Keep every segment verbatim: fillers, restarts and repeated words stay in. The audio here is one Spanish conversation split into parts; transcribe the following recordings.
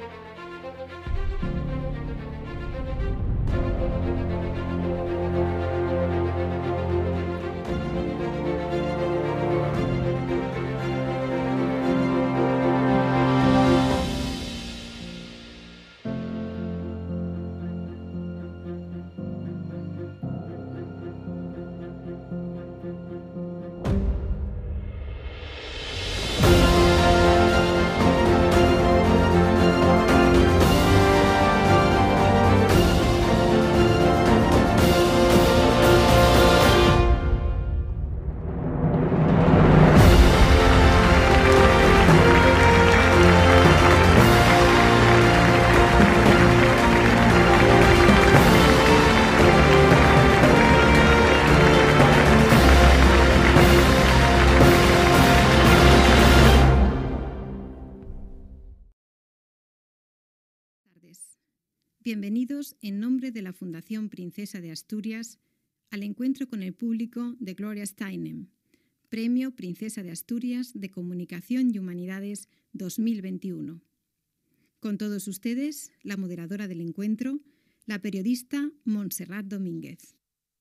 Bienvenidos en nombre de la Fundación Princesa de Asturias al encuentro con el público de Gloria Steinem, Premio Princesa de Asturias de Comunicación y Humanidades dos mil veintiuno. Con todos ustedes, la moderadora del encuentro, la periodista Montserrat Domínguez.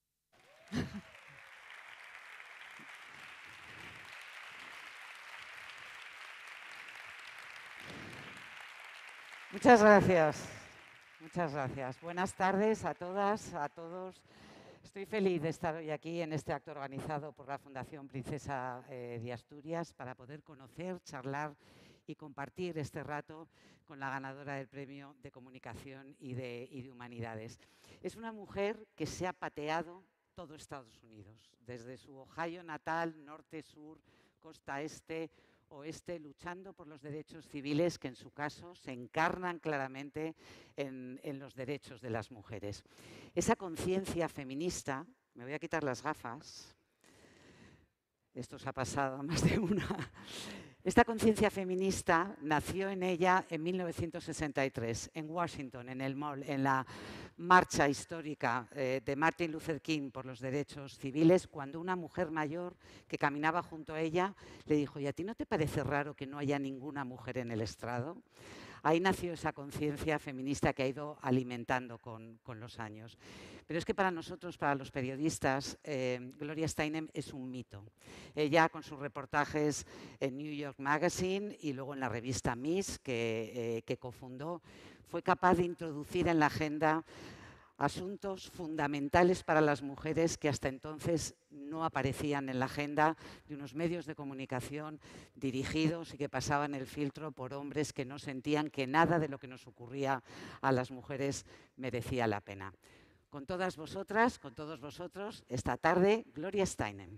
Muchas gracias. Muchas gracias. Buenas tardes a todas, a todos. Estoy feliz de estar hoy aquí en este acto organizado por la Fundación Princesa eh, de Asturias para poder conocer, charlar y compartir este rato con la ganadora del Premio de Comunicación y de, y de Humanidades. Es una mujer que se ha pateado todo Estados Unidos, desde su Ohio natal, norte, sur, costa este, oeste, luchando por los derechos civiles que en su caso se encarnan claramente en, en los derechos de las mujeres. Esa conciencia feminista, me voy a quitar las gafas, esto se ha pasado a más de una, esta conciencia feminista nació en ella en mil novecientos sesenta y tres, en Washington, en el Mall, en la marcha histórica eh, de Martin Luther King por los derechos civiles, cuando una mujer mayor que caminaba junto a ella le dijo: ¿y a ti no te parece raro que no haya ninguna mujer en el estrado? Ahí nació esa conciencia feminista que ha ido alimentando con, con los años. Pero es que para nosotros, para los periodistas, eh, Gloria Steinem es un mito. Ella, con sus reportajes en New York Magazine y luego en la revista Miss, que, eh, que cofundó, fue capaz de introducir en la agenda asuntos fundamentales para las mujeres que hasta entonces no aparecían en la agenda de unos medios de comunicación dirigidos y que pasaban el filtro por hombres que no sentían que nada de lo que nos ocurría a las mujeres merecía la pena. Con todas vosotras, con todos vosotros, esta tarde, Gloria Steinem.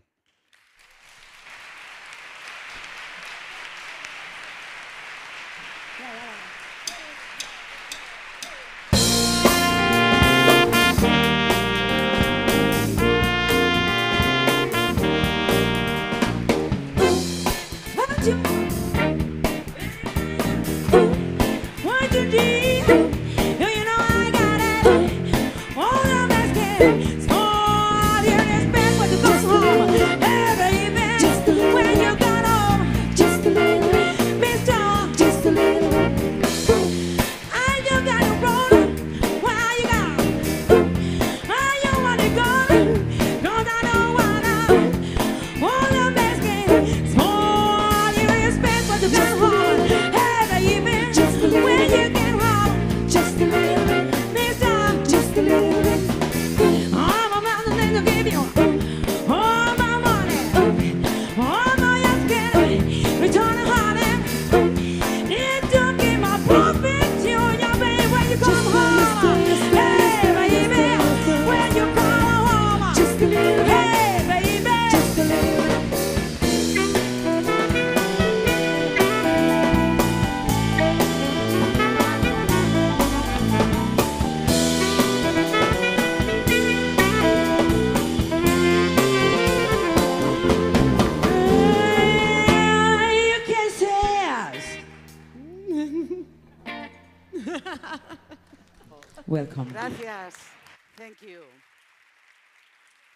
Welcome. Gracias. Thank you.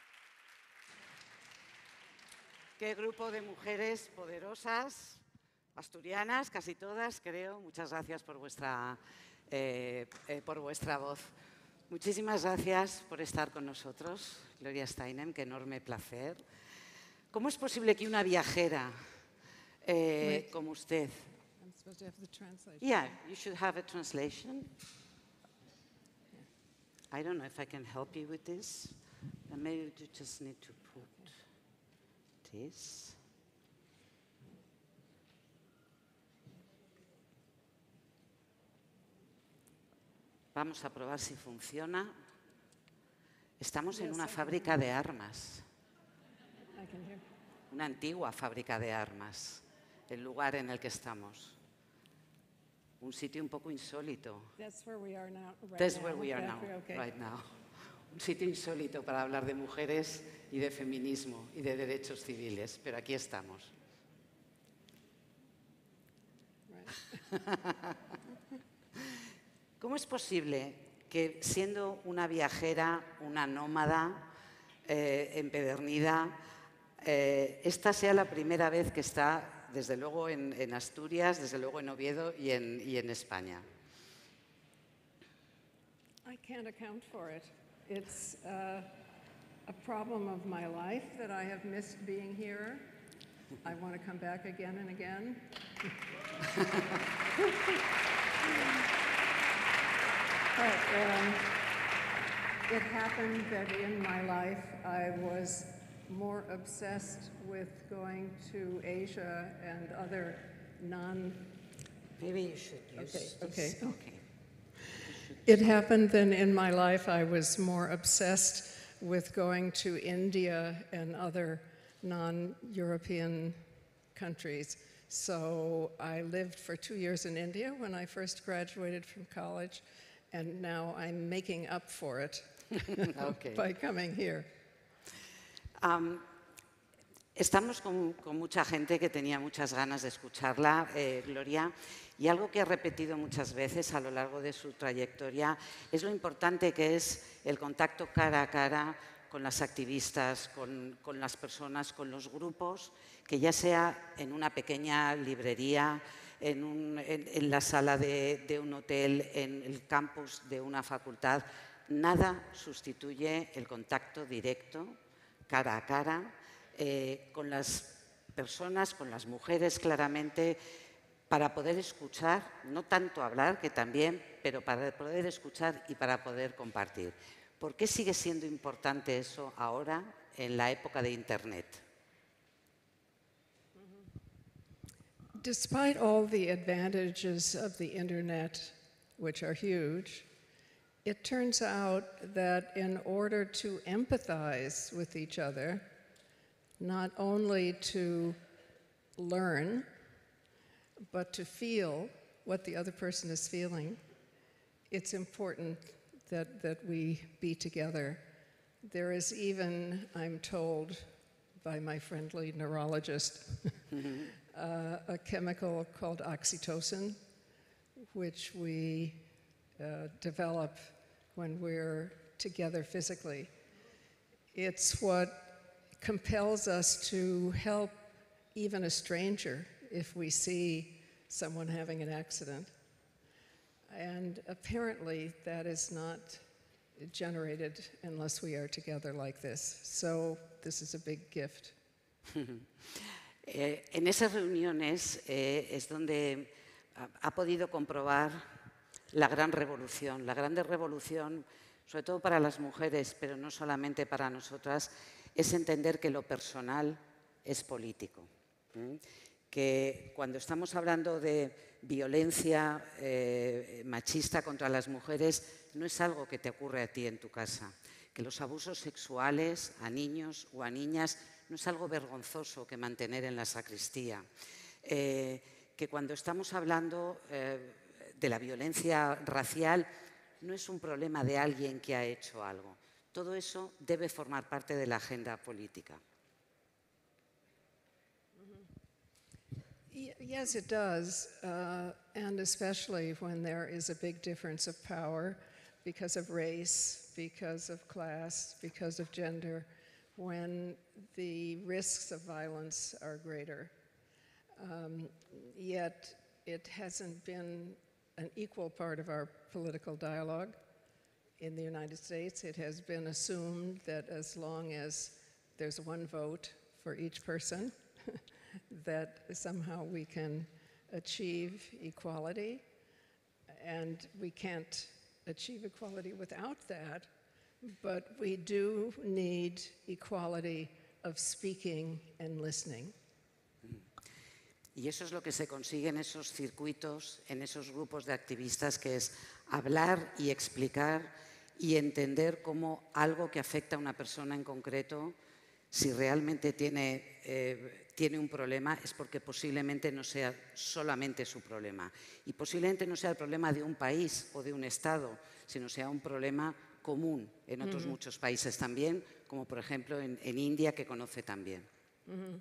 Qué grupo de mujeres poderosas, asturianas, casi todas, creo. Muchas gracias por vuestra, eh, eh, por vuestra voz. Muchísimas gracias por estar con nosotros, Gloria Steinem, qué enorme placer. ¿Cómo es posible que una viajera eh, como usted... I'm supposed to have the translation. Yeah, you should have a translation. I don't know if I can help you with this. And maybe you just need to put this. Vamos a probar si funciona. Estamos en una fábrica de armas. I can hear. Una antigua fábrica de armas, el lugar en el que estamos. Un sitio un poco insólito. That's where we are now. Right That's now. where we are Yeah, now, okay. right now. Un sitio insólito para hablar de mujeres y de feminismo y de derechos civiles, pero aquí estamos. Right. ¿Cómo es posible que siendo una viajera, una nómada, eh, empedernida, eh, esta sea la primera vez que está, desde luego, en, en Asturias, desde luego en Oviedo y en, y en España? I can't account for it. It's uh, a problem of my life that I have missed being here. I want to come back again and again. But um, it happened that in my life I was more obsessed with going to Asia and other non... Maybe you should use Okay, this. okay. Okay. It happened then in my life I was more obsessed with going to India and other non-European countries. So I lived for two years in India when I first graduated from college, and now I'm making up for it Okay. by coming here. Um, estamos con, con mucha gente que tenía muchas ganas de escucharla, eh, Gloria, y algo que ha repetido muchas veces a lo largo de su trayectoria es lo importante que es el contacto cara a cara con las activistas, con, con las personas, con los grupos, que ya sea en una pequeña librería, en, un, en, en la sala de, de un hotel, en el campus de una facultad, nada sustituye el contacto directo, cara a cara, eh, con las personas, con las mujeres claramente, para poder escuchar, no tanto hablar, que también, pero para poder escuchar y para poder compartir. ¿Por qué sigue siendo importante eso ahora, en la época de Internet? Despite all the advantages of the internet, which are huge, it turns out that in order to empathize with each other, not only to learn, but to feel what the other person is feeling, it's important that, that we be together. There is even, I'm told by my friendly neurologist, mm-hmm. uh, a chemical called oxytocin, which we uh, develop when we're together physically. It's what compels us to help even a stranger if we see someone having an accident. And apparently that is not generated unless we are together like this. So this is a big gift. eh, en esas reuniones eh, es donde ha, ha podido comprobar la gran revolución, la grande revolución, sobre todo para las mujeres, pero no solamente para nosotras, es entender que lo personal es político. ¿eh? Que cuando estamos hablando de violencia eh, machista contra las mujeres, no es algo que te ocurre a ti en tu casa. Que los abusos sexuales a niños o a niñas no es algo vergonzoso que mantener en la sacristía. Eh, que cuando estamos hablando eh, de la violencia racial, no es un problema de alguien que ha hecho algo. Todo eso debe formar parte de la agenda política. Yes, it does, uh, and especially when there is a big difference of power because of race, because of class, because of gender, when the risks of violence are greater. Um, yet it hasn't been an equal part of our political dialogue. In the United States, it has been assumed that as long as there's one vote for each person, that somehow we can achieve equality. And we can't achieve equality without that, but we do need equality of speaking and listening. Y eso es lo que se consigue en esos circuitos, en esos grupos de activistas, que es hablar y explicar y entender cómo algo que afecta a una persona en concreto, si realmente tiene, eh, tiene un problema, es porque posiblemente no sea solamente su problema. Y posiblemente no sea el problema de un país o de un estado, sino sea un problema común en otros mm-hmm. muchos países también, como por ejemplo en, en India, que conoce también. Mm-hmm.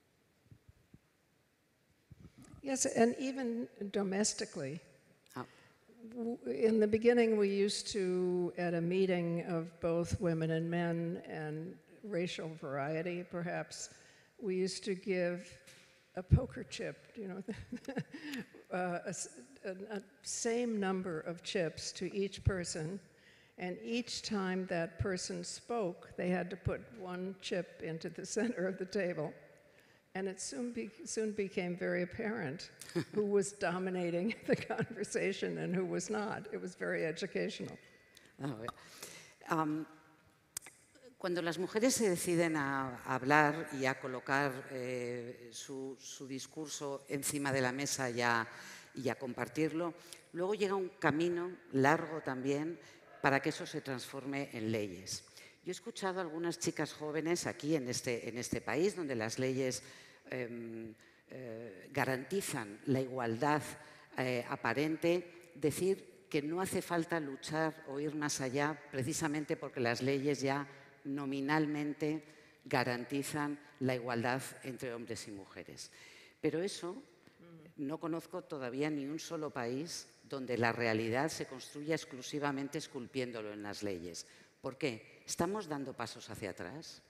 Yes, and even domestically. Ah. In the beginning, we used to, at a meeting of both women and men and racial variety, perhaps, we used to give a poker chip, you know, uh, a, a, a same number of chips to each person, and each time that person spoke, they had to put one chip into the center of the table. And it soon, be, soon became very apparent who was dominating the conversation and who was not. It was very educational. Oh, um, cuando las mujeres se deciden a, a hablar y a colocar eh, su, su discurso encima de la mesa y a, y a compartirlo, luego llega un camino largo también para que eso se transforme en leyes. Yo he escuchado a algunas chicas jóvenes aquí en este, en este país, donde las leyes eh, eh, garantizan la igualdad eh, aparente, decir que no hace falta luchar o ir más allá, precisamente porque las leyes ya nominalmente garantizan la igualdad entre hombres y mujeres. Pero eso, no conozco todavía ni un solo país donde la realidad se construya exclusivamente esculpiéndolo en las leyes. ¿Por qué? ¿Estamos dando pasos hacia atrás?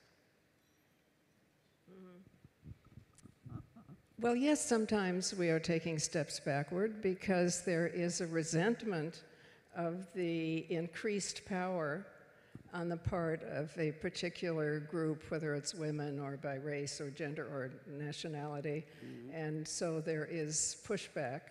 Well, yes, sometimes we are taking steps backward because there is a resentment of the increased power on the part of a particular group, whether it's women or by race or gender or nationality, mm-hmm. and so there is pushback.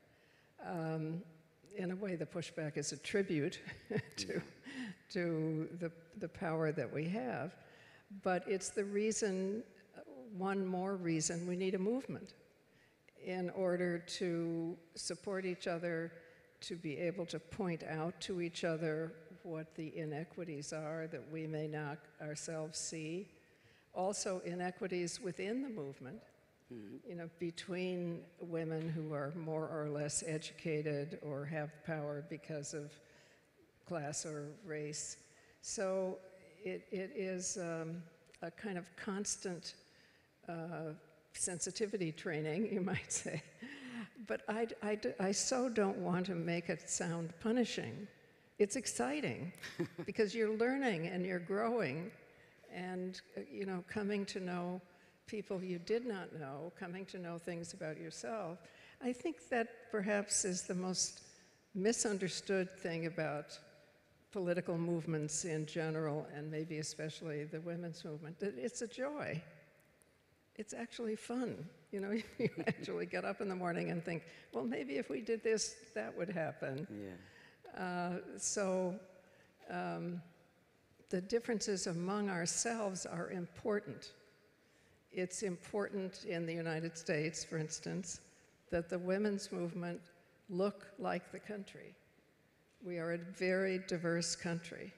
Um, in a way, the pushback is a tribute to, to the, the power that we have, but it's the reason, one more reason, we need a movement in order to support each other, to be able to point out to each other what the inequities are that we may not ourselves see. Also inequities within the movement, mm-hmm. you know, between women who are more or less educated or have power because of class or race. So it, it is um, a kind of constant uh, sensitivity training, you might say. But I, I, I so don't want to make it sound punishing. It's exciting because you're learning and you're growing and, you know, coming to know people you did not know, coming to know things about yourself. I think that perhaps is the most misunderstood thing about political movements in general, and maybe especially the women's movement. It's a joy. It's actually fun. You know, you actually get up in the morning and think, well, maybe if we did this, that would happen. Yeah. Uh, so um, the differences among ourselves are important. It's important in the United States, for instance, that the women's movement look like the country. We are a very diverse country.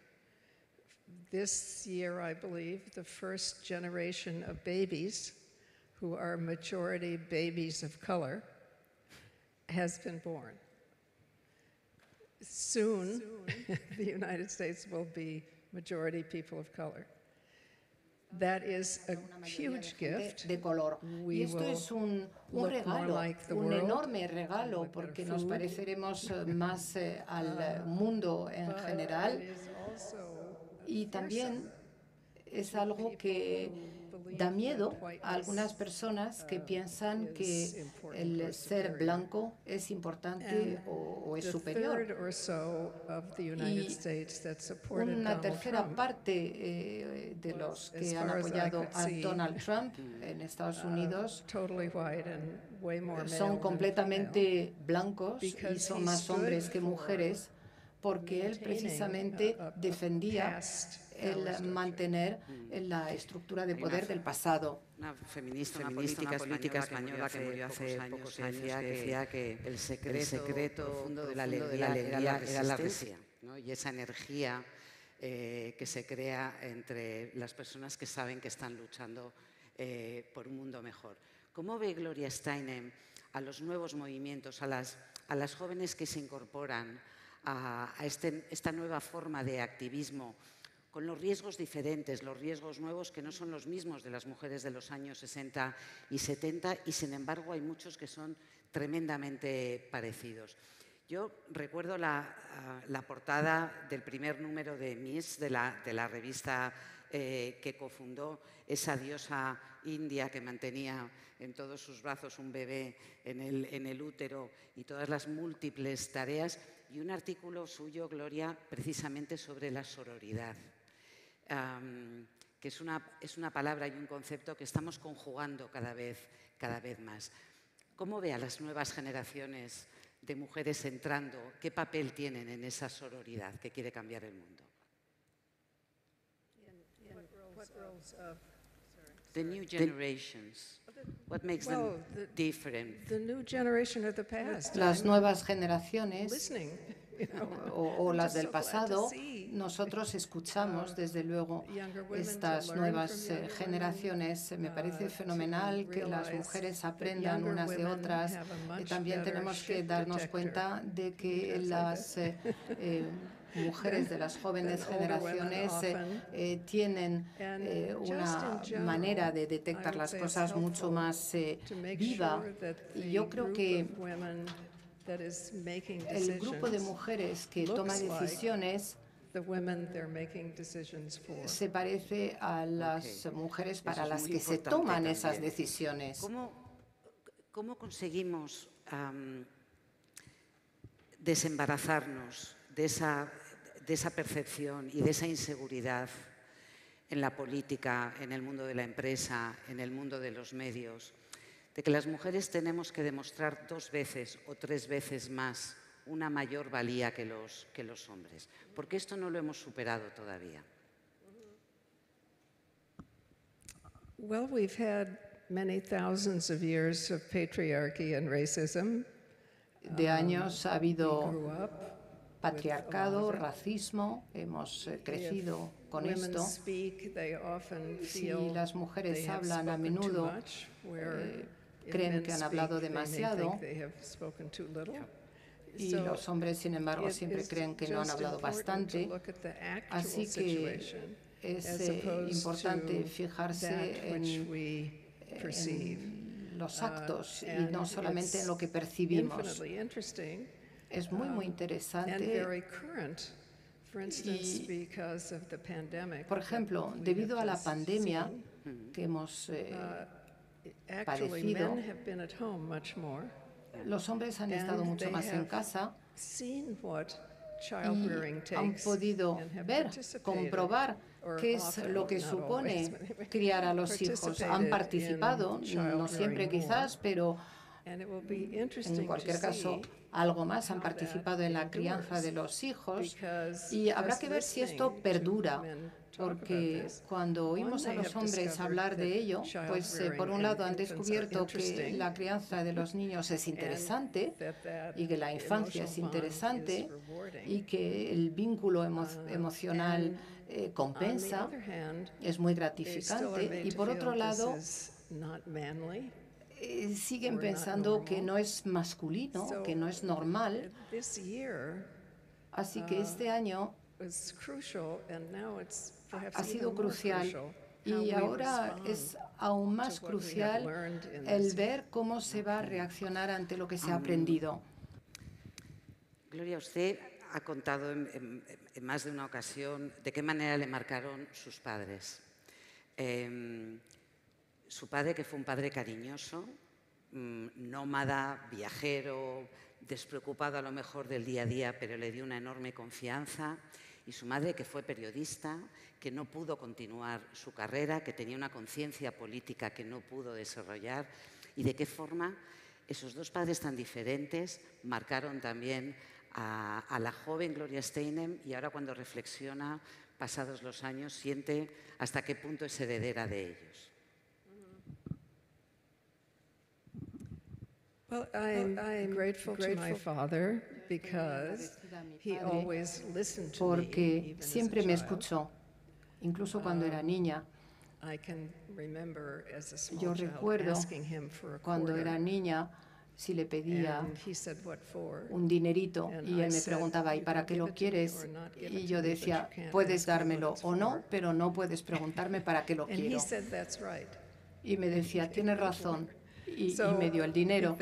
This year, I believe, the first generation of babies who are majority babies of color has been born. Soon, Soon. the United States will be majority people of color. That is a huge gift. De color. Y esto es un, un regalo, like un enorme regalo, porque nos pareceremos más eh, al mundo en general. Y también es algo que da miedo a algunas personas que piensan que el ser blanco es importante o, o es superior. Y una tercera parte eh, de los que han apoyado a Donald Trump en Estados Unidos son completamente blancos y son más hombres que mujeres, porque él precisamente defendía el mantener la estructura de poder del pasado. Una feminista, una política, política española que murió hace pocos años, que decía que el secreto, el secreto profundo de la alegría era la, era la resistencia, ¿no? Y esa energía eh, que se crea entre las personas que saben que están luchando eh, por un mundo mejor. ¿Cómo ve Gloria Steinem a los nuevos movimientos, a las, a las jóvenes que se incorporan a, a este, esta nueva forma de activismo, con los riesgos diferentes, los riesgos nuevos que no son los mismos de las mujeres de los años sesenta y setenta, y sin embargo hay muchos que son tremendamente parecidos? Yo recuerdo la, la portada del primer número de Miss, de la, de la revista eh, que cofundó esa diosa india que mantenía en todos sus brazos un bebé en el, en el útero, y todas las múltiples tareas, y un artículo suyo, Gloria, precisamente sobre la sororidad. Um, que es una, es una palabra y un concepto que estamos conjugando cada vez, cada vez más. ¿Cómo ve a las nuevas generaciones de mujeres entrando? ¿Qué papel tienen en esa sororidad que quiere cambiar el mundo? The new generations, what makes them different? Las nuevas generaciones o, o las del pasado, nosotros escuchamos desde luego estas nuevas eh, generaciones. Me parece fenomenal que las mujeres aprendan unas de otras. Y también tenemos que darnos cuenta de que las eh, eh, mujeres de las jóvenes generaciones eh, eh, tienen eh, una manera de detectar las cosas mucho más eh, viva. Y yo creo que el grupo de mujeres que toma decisiones se parece a las okay. mujeres para las que se toman también. esas decisiones. ¿Cómo, cómo conseguimos um, desembarazarnos de esa, de esa percepción y de esa inseguridad en la política, en el mundo de la empresa, en el mundo de los medios, de que las mujeres tenemos que demostrar dos veces o tres veces más una mayor valía que los, que los hombres? Porque esto no lo hemos superado todavía. Well, we've had many thousands of years of patriarchy and racism. De años ha habido patriarcado, racismo, hemos eh, crecido con esto. Si las mujeres hablan a menudo, eh, creen que han hablado demasiado, y los hombres, sin embargo, siempre creen que no han hablado bastante. Así que es eh, importante fijarse en, en los actos y no solamente en lo que percibimos. Es muy, muy interesante. Y, por ejemplo, debido a la pandemia que hemos eh, padecido, los hombres han estado mucho más en casa y han podido ver, comprobar qué es lo que supone criar a los hijos. Han participado, no siempre quizás, pero en cualquier caso algo más, han participado en la crianza de los hijos, y habrá que ver si esto perdura. Porque cuando oímos a los hombres hablar de ello, pues eh, por un lado han descubierto que la crianza de los niños es interesante y que la infancia es interesante y que el vínculo emo emocional eh, compensa, es muy gratificante, y por otro lado eh, siguen pensando que no es masculino, que no es normal. Así que este año ha sido crucial, y ahora es aún más crucial el ver cómo se va a reaccionar ante lo que se ha aprendido. Gloria, usted ha contado en, en, en más de una ocasión de qué manera le marcaron sus padres. Eh, Su padre, que fue un padre cariñoso, mmm, nómada, viajero, despreocupado a lo mejor del día a día, pero le dio una enorme confianza. Y su madre, que fue periodista, que no pudo continuar su carrera, que tenía una conciencia política que no pudo desarrollar. Y de qué forma esos dos padres tan diferentes marcaron también a, a la joven Gloria Steinem, y ahora cuando reflexiona, pasados los años, siente hasta qué punto es heredera de ellos. Well, I'm, I'm grateful to my father because he always listened to me, porque siempre me escuchó, incluso cuando era niña. Yo recuerdo cuando era niña, si le pedía un dinerito y él me preguntaba, ¿y para qué lo quieres? Y yo decía, puedes dármelo o no, pero no puedes preguntarme para qué lo quiero. Y me decía, tienes razón. Y, y me dio el dinero.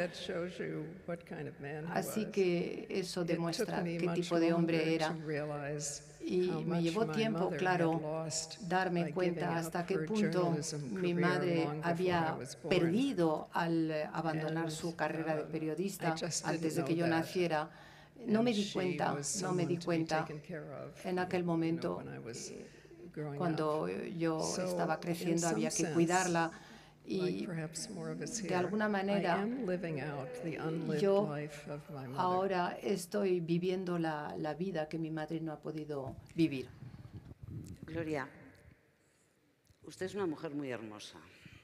Así que eso demuestra qué tipo de hombre era. Y me llevó tiempo, claro, darme cuenta hasta qué punto mi madre había perdido al abandonar su carrera de periodista antes de que yo naciera. No me di cuenta, no me di cuenta en aquel momento. Cuando yo estaba creciendo había que cuidarla. Y de alguna manera yo ahora estoy viviendo la, la vida que mi madre no ha podido vivir. Gloria, usted es una mujer muy hermosa.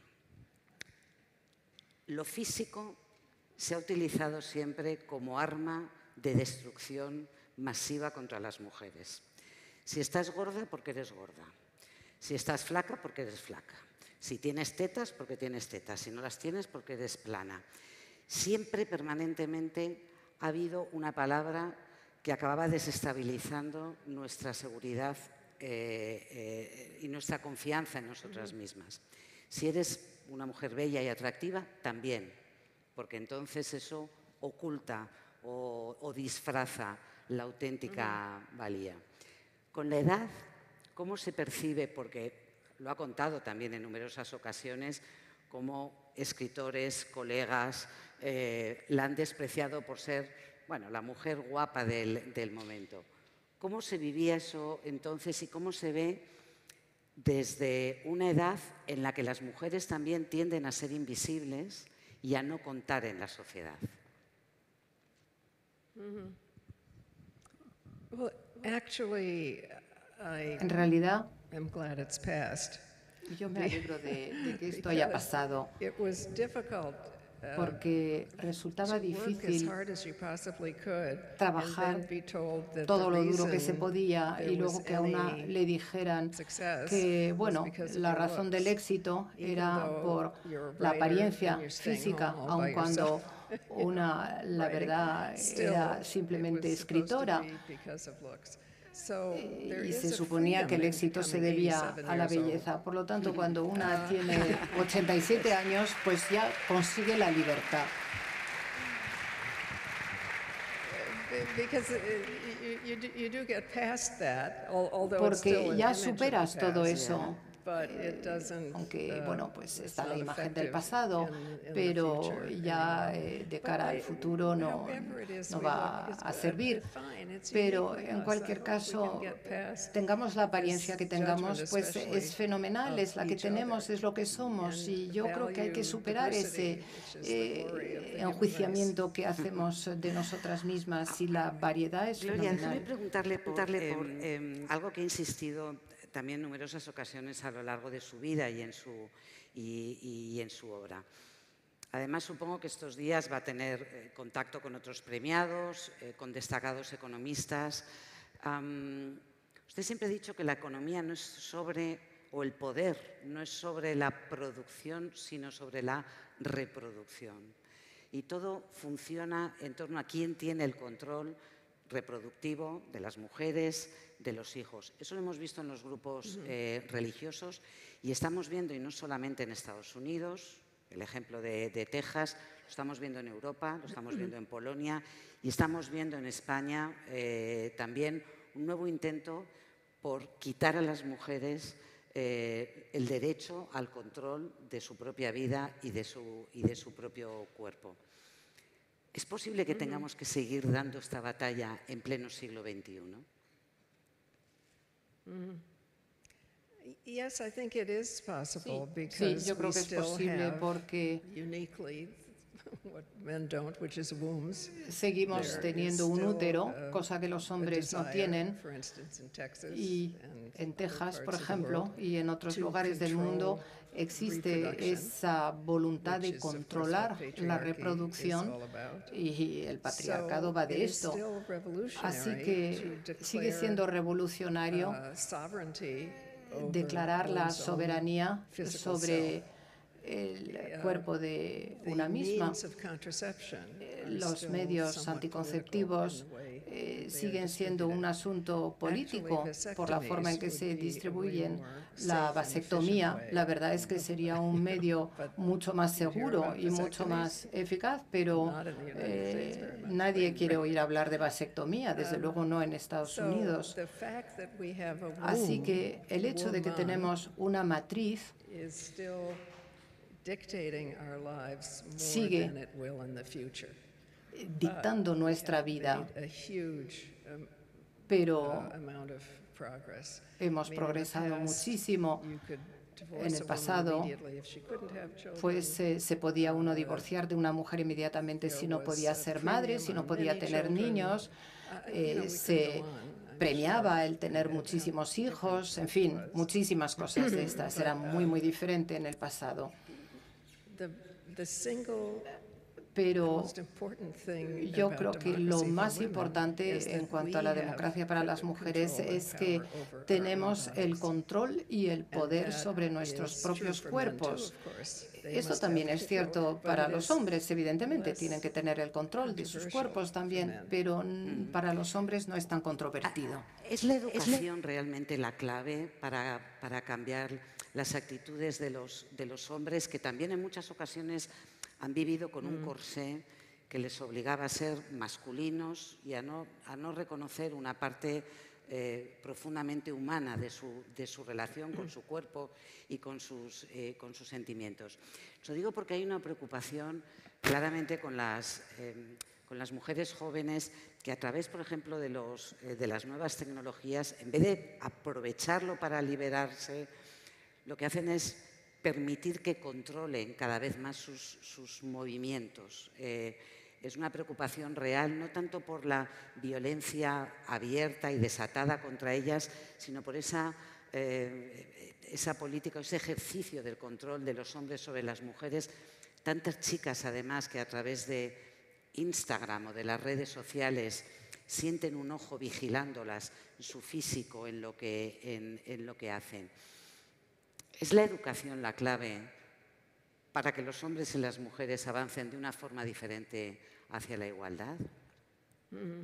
Lo físico se ha utilizado siempre como arma de destrucción masiva contra las mujeres. Si estás gorda, porque eres gorda. Si estás flaca, porque eres flaca. Si tienes tetas, porque tienes tetas. Si no las tienes, porque eres plana. Siempre, permanentemente, ha habido una palabra que acababa desestabilizando nuestra seguridad eh, eh, y nuestra confianza en nosotras mismas. Si eres una mujer bella y atractiva, también, porque entonces eso oculta o, o disfraza la auténtica valía. Con la edad, ¿cómo se percibe? Porque lo ha contado también en numerosas ocasiones, como escritores, colegas, eh, la han despreciado por ser, bueno, la mujer guapa del, del momento. ¿Cómo se vivía eso entonces y cómo se ve desde una edad en la que las mujeres también tienden a ser invisibles y a no contar en la sociedad? Mm-hmm. Well, actually, I... En realidad, I'm glad it's passed. Yo me alegro de, de que esto haya pasado, porque resultaba difícil trabajar todo lo duro que se podía y luego que a una le dijeran que, bueno, la razón del éxito era por la apariencia física, aun cuando una, la verdad, era simplemente escritora. Y se suponía que el éxito se debía a la belleza. Por lo tanto, cuando una tiene ochenta y siete años, pues ya consigue la libertad. Porque ya superas todo eso. Eh, aunque, bueno, pues está la imagen del pasado, pero ya eh, de cara al futuro no, no va a servir. Pero en cualquier caso, tengamos la apariencia que tengamos, pues es fenomenal, es la que tenemos, es lo que somos. Y yo creo que hay que superar ese eh, enjuiciamiento que hacemos de nosotras mismas, y la variedad es Gloria, fenomenal. déjame preguntarle por, preguntarle por eh, eh, algo que he insistido también en numerosas ocasiones a lo largo de su vida y en su, y, y en su obra. Además, supongo que estos días va a tener eh, contacto con otros premiados, eh, con destacados economistas. Um, usted siempre ha dicho que la economía no es sobre, o el poder, no es sobre la producción, sino sobre la reproducción. Y todo funciona en torno a quién tiene el control reproductivo de las mujeres, de los hijos. Eso lo hemos visto en los grupos eh, religiosos y estamos viendo, y no solamente en Estados Unidos, el ejemplo de, de Texas, lo estamos viendo en Europa, lo estamos viendo en Polonia y estamos viendo en España eh, también un nuevo intento por quitar a las mujeres eh, el derecho al control de su propia vida y de su, y de su propio cuerpo. ¿Es posible que tengamos que seguir dando esta batalla en pleno siglo veintiuno? Mm. Yes, I think it is possible Sí, because sí, yo creo we que es still posible have porque uniquely what men don't, which is wombs. seguimos There teniendo is un still, útero, uh, cosa que los a hombres no desire, tienen, for instance, in Texas y and en other Texas, por parts of the ejemplo, world, y en otros to lugares del mundo control existe reproduction, esa voluntad which de is, of course, what controlar la patriarchy is reproducción, all about. y el patriarcado So va de it is esto. still Así revolutionary que to sigue siendo declare, revolucionario uh, sovereignty over declarar la one's own soberanía physical sobre self. el Uh, cuerpo de the una misma. means of contraception are Los still medios somewhat anticonceptivos political in the way eh, they are siguen siendo distributed. un asunto político Actually, por la forma en que vasectomies se would be a way distribuyen. more La safe and vasectomía, efficient la way verdad es que of- sería un medio But mucho más you hear seguro about y mucho más vasectomies? eficaz, pero Not in the United States eh, very much, nadie but- quiere oír hablar de vasectomía, desde Um, luego no en Estados So Unidos. the fact that we have a Así womb, que el hecho de que woman, tenemos una matriz is still dictating our lives more Sigue than it will in the future. dictando nuestra vida, Made a huge um, pero uh, amount of progress. hemos I mean, in the progresado past, muchísimo. you could divorce En el a woman pasado, immediately if she couldn't have children. pues eh, se podía uno divorciar de una mujer inmediatamente si no podía ser madre, si no podía tener niños. Eh, se premiaba el tener muchísimos hijos, en fin, muchísimas cosas de estas. Era muy, muy diferente en el pasado. The, the single Pero most important thing yo about creo que lo democracy for más women is importante en that cuanto a we la have democracia para las mujeres control and es que power over our tenemos own el bodies. control y el poder And sobre that nuestros is propios true for men too, cuerpos. of course. They Esto must también have es control, cierto but para it los is hombres, evidentemente, less tienen que tener el control de sus controversial cuerpos for también, men. pero mm, para los hombres no es tan controvertido. ¿Es la educación realmente la clave para, para cambiar las actitudes de los, de los hombres que también en muchas ocasiones han vivido con un corsé que les obligaba a ser masculinos y a no, a no reconocer una parte eh, profundamente humana de su, de su relación con su cuerpo y con sus, eh, con sus sentimientos? Lo digo porque hay una preocupación claramente con las, eh, con las mujeres jóvenes que a través, por ejemplo, de, los, eh, de las nuevas tecnologías, en vez de aprovecharlo para liberarse, lo que hacen es permitir que controlen cada vez más sus, sus movimientos. Eh, es una preocupación real, no tanto por la violencia abierta y desatada contra ellas, sino por esa, eh, esa política, ese ejercicio del control de los hombres sobre las mujeres. Tantas chicas, además, que a través de Instagram o de las redes sociales sienten un ojo vigilándolas, en su físico, en lo que, en, en lo que hacen. ¿Es la educación la clave para que los hombres y las mujeres avancen de una forma diferente hacia la igualdad? Mm.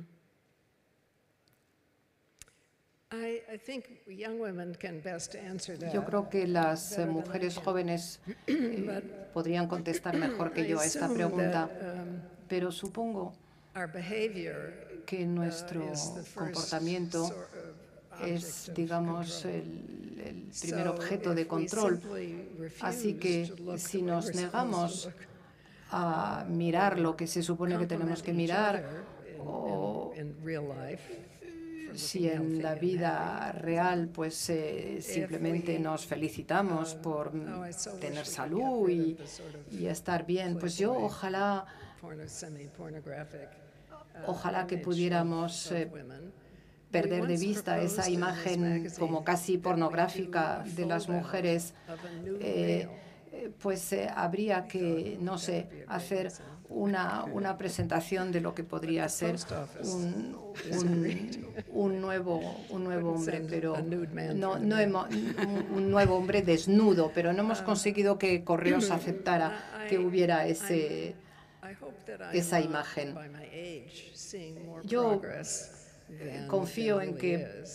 I, I think young women can best answer that. Yo creo que las eh, mujeres jóvenes eh, podrían contestar mejor que yo a esta pregunta, pero supongo Our behavior que nuestro uh, is the first comportamiento sort of es, object of digamos, control. el, el primer So objeto if de we control. simply refuse Así que to look si the way nos we're supposed to negamos look, a mirar lo que se supone que tenemos que compliment each mirar, other in- o in, in real life, for si looking en healthy la and vida happy. real pues eh, simplemente we, nos felicitamos um, por oh, I so wish we tener could salud get rid y, of the sort of y estar bien, pues yo playboy, ojalá porno- semi-pornographic, uh, Ojalá que image pudiéramos of- of eh, women. perder We de once vista esa proposed in this imagen magazine como casi that we pornográfica do a de las fold-out mujeres. of a nude Eh, male. eh, pues eh, habría que, no sé, hacer una, una presentación de lo que podría ser un, un, un nuevo, un nuevo hombre, pero no, no hemos, un, un nuevo hombre desnudo, pero no hemos conseguido que Correos aceptara que hubiera ese, esa imagen. Yo confío en que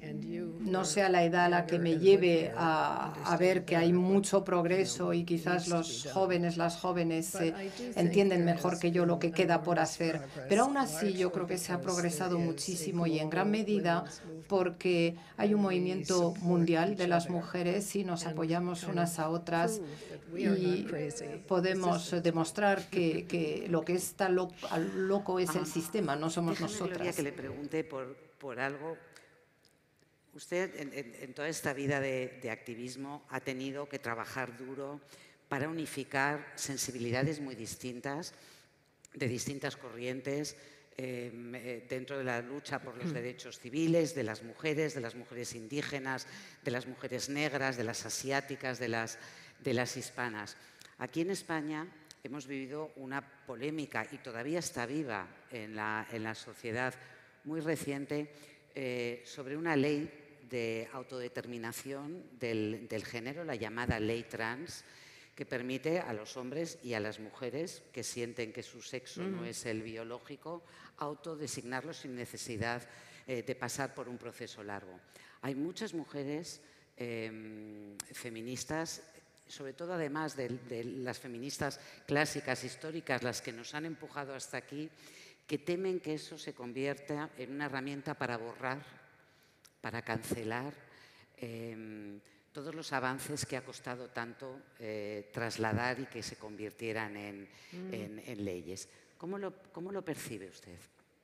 no sea la edad la que me lleve a, a ver que hay mucho progreso y quizás los jóvenes, las jóvenes eh, entienden mejor que yo lo que queda por hacer. Pero aún así yo creo que se ha progresado muchísimo y en gran medida porque hay un movimiento mundial de las mujeres y nos apoyamos unas a otras y podemos demostrar que, que lo que está loco, loco es el sistema, no somos Déjame, nosotras. Gloria, que le pregunte por, por algo. Usted, en, en, en toda esta vida de, de activismo, ha tenido que trabajar duro para unificar sensibilidades muy distintas, de distintas corrientes, eh, dentro de la lucha por los derechos civiles, de las mujeres, de las mujeres indígenas, de las mujeres negras, de las asiáticas, de las, de las hispanas. Aquí en España hemos vivido una polémica, y todavía está viva en la, en la sociedad muy reciente, eh, sobre una ley de autodeterminación del, del género, la llamada ley trans, que permite a los hombres y a las mujeres que sienten que su sexo mm. no es el biológico, autodesignarlo sin necesidad eh, de pasar por un proceso largo. Hay muchas mujeres eh, feministas, sobre todo además de, de las feministas clásicas, históricas, las que nos han empujado hasta aquí, que temen que eso se convierta en una herramienta para borrar, para cancelar eh, todos los avances que ha costado tanto eh, trasladar y que se convirtieran en, mm. en, en leyes. ¿Cómo lo, cómo lo percibe usted?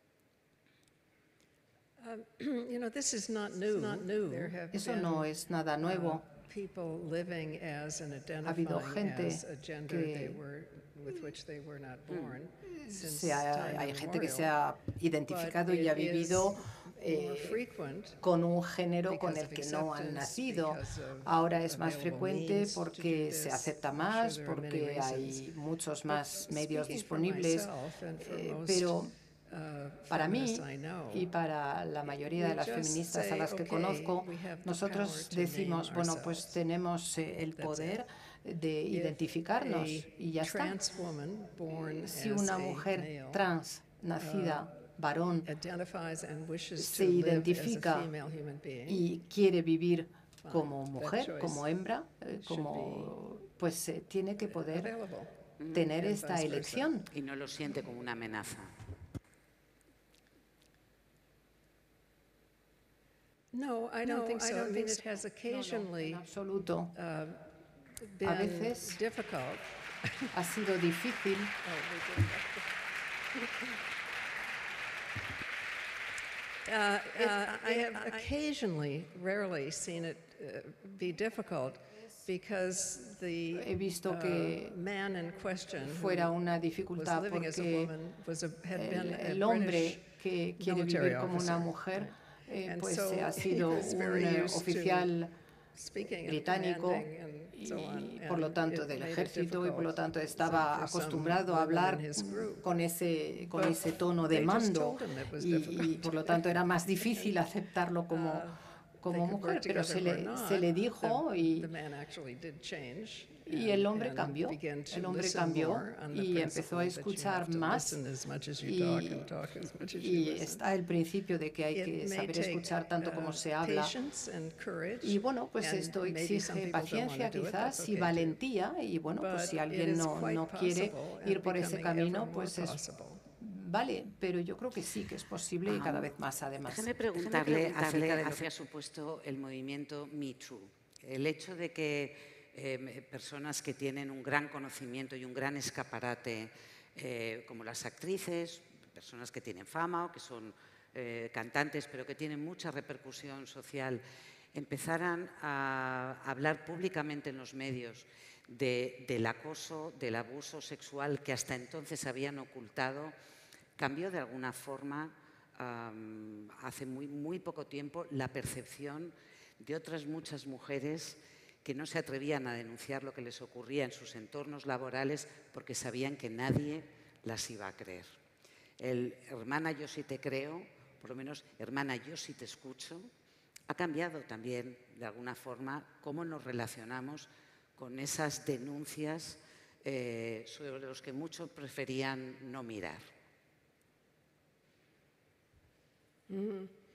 Um, you know, this is not new. Not new. Eso no es nada nuevo. People living as and ha habido gente as a gender que they were, with which they were not born, se ha, hay gente que se ha identificado y ha vivido eh, con un género con el que no han nacido. Ahora es más frecuente porque se acepta más, porque hay muchos más medios disponibles, eh, pero para mí y para la mayoría de las feministas a las que conozco, nosotros decimos, bueno, pues tenemos el poder de identificarnos y ya está. Si una mujer trans, nacida varón, se identifica y quiere vivir como mujer, como hembra, como, pues eh, tiene que poder tener esta elección. Y no lo siente como una amenaza. No, I don't think so. I mean, it has occasionally no, no, en absoluto. Uh, a veces difficult. ha sido difícil. uh, uh, I have occasionally, rarely seen it uh, be difficult because the He visto que uh, man in question fuera una dificultad was living as a porque woman was a, had been el, el a hombre que quiere vivir como una mujer Eh, pues so ha sido un eh, oficial británico y, y por lo tanto del ejército y por lo tanto estaba acostumbrado a hablar con ese, con ese tono de mando y, y por lo tanto era más difícil aceptarlo como, como mujer, pero se le, se le dijo y, y el hombre cambió, el hombre cambió y empezó a escuchar más y, y está el principio de que hay que saber escuchar tanto como se habla y bueno, pues esto exige paciencia quizás y valentía y bueno, pues si alguien no, no quiere ir por ese camino, pues es vale, pero yo creo que sí que es posible y cada vez más además. Déjame preguntarle acerca de lo que ha supuesto el movimiento Me Too, el hecho de que Eh, personas que tienen un gran conocimiento y un gran escaparate, eh, como las actrices, personas que tienen fama o que son eh, cantantes, pero que tienen mucha repercusión social, empezaran a hablar públicamente en los medios de, del acoso, del abuso sexual que hasta entonces habían ocultado, cambió de alguna forma, um, hace muy, muy poco tiempo, la percepción de otras muchas mujeres que no se atrevían a denunciar lo que les ocurría en sus entornos laborales porque sabían que nadie las iba a creer. El hermana, yo sí te creo, por lo menos hermana, yo sí te escucho, ha cambiado también de alguna forma cómo nos relacionamos con esas denuncias eh, sobre los que muchos preferían no mirar. Mm-hmm.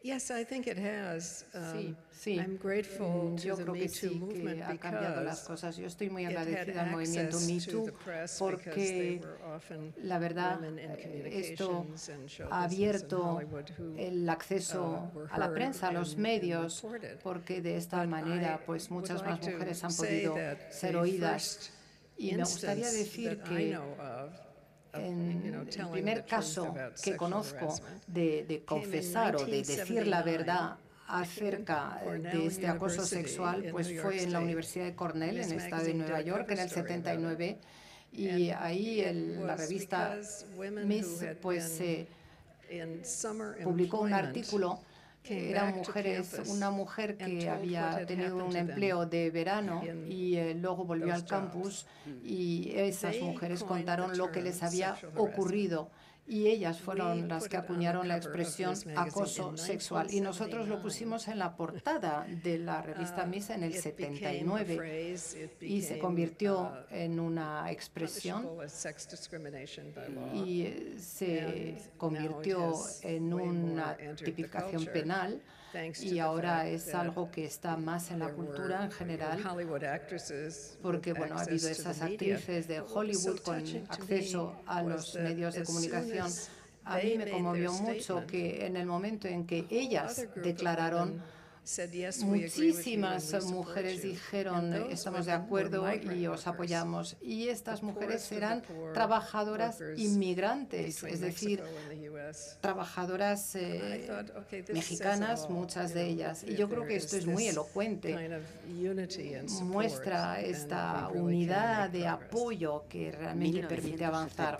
Yes, I think it has. Um, Sí, sí. I'm grateful to Yo the creo Me que Too sí, movement que ha cambiado las because cosas. Yo estoy muy it had agradecida al movimiento access Me to Too the press because they porque were often la verdad women in eh, esto communications and show ha business in abierto Hollywood who el acceso uh, were a la heard prensa, a los and- and medios, reported. porque de esta But manera I pues would muchas like más to mujeres han say podido that ser the oídas. first Y me gustaría instance decir that I que know of, of, en you know, el telling the primer truth caso about que sexual conozco harassment de, de came in confesar o de decir la verdad acerca in de este acoso Cornell sexual, University pues in New fue York en la State. Universidad de Cornell, Miss en el estado de Magazine Nueva did a York, en el cover story setenta y nueve, y And ahí it el- la was revista because women Miss who had pues, been eh, in summer publicó un employment artículo. came Eran back to mujeres, campus una mujer and que told what había had tenido happened un to them empleo de verano in y eh, luego volvió those al campus jobs. y esas They mujeres coined the contaron lo que term les había sexual harassment. ocurrido y ellas fueron We las put que it on the acuñaron la cover of expresión this magazine acoso in sexual y nosotros lo nineteen seventy-nine. pusimos en la portada de la revista Uh, Miss en el it setenta y became a nueve phrase, it y se became, convirtió uh, en una expresión punishable as sex discrimination by law. y eh, se And convirtió now it has en way more una entered the tipificación culture, penal thanks to y the ahora fact es that algo que está más en la there cultura were en general Hollywood actresses porque with bueno, ha habido access to esas the media. actrices de But what was so Hollywood con touching to acceso me a was los that medios de as soon comunicación. as A they mí me made conmovió their mucho statement, que en el momento en que ellas other group of declararon, women said, "Yes, we agree with you and muchísimas we support mujeres you." dijeron And those estamos de women were acuerdo migrant y os workers, apoyamos. Y estas the mujeres poorest of the eran poor trabajadoras workers inmigrantes, between es decir, Mexico and the U S. trabajadoras I eh, thought, okay, this says it mexicanas, all, muchas you de know, ellas. if Y yo creo there que esto is es muy this elocuente. kind of unity and support, Muestra then esta we really can unidad make de progress. apoyo que realmente permite avanzar.